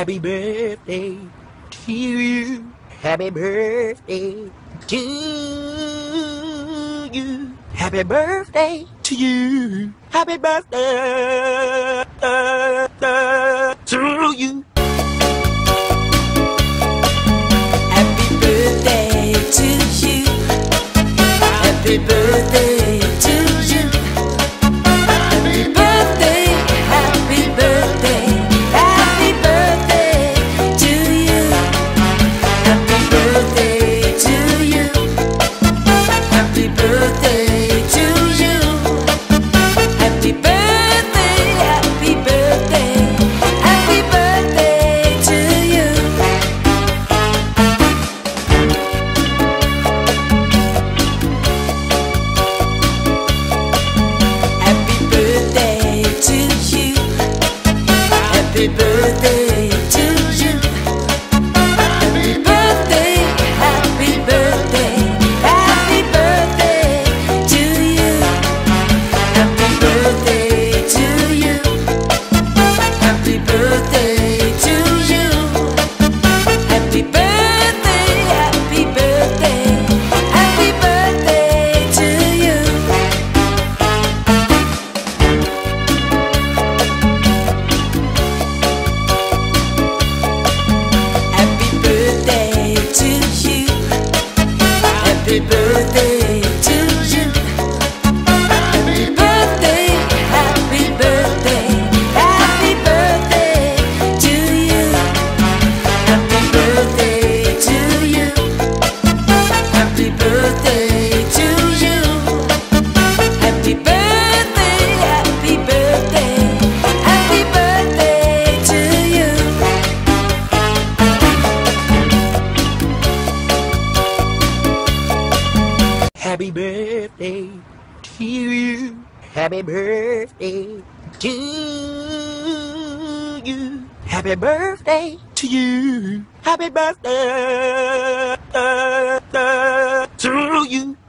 Happy birthday to you. Happy birthday to you. Happy birthday to you. Happy birthday to you. Happy birthday to you. Happy birthday to you. Happy birthday, happy birthday, happy birthday to you. Happy birthday to you. Happy birthday to you. Happy birthday, happy birthday, happy birthday to you. Happy birthday to you. Happy birthday to you. Happy birthday, happy birthday, happy birthday to you. Happy birthday to you. Happy birthday to you. Happy birthday, happy birthday, happy birthday to you. Happy birthday to you. Happy birthday to you. Happy birthday, happy birthday, happy birthday to you. Happy birthday to you. Happy birthday to you. Happy birthday, happy birthday, happy birthday to you. Happy birthday to you. Happy birthday to you. Happy birthday to you. Happy birthday to you.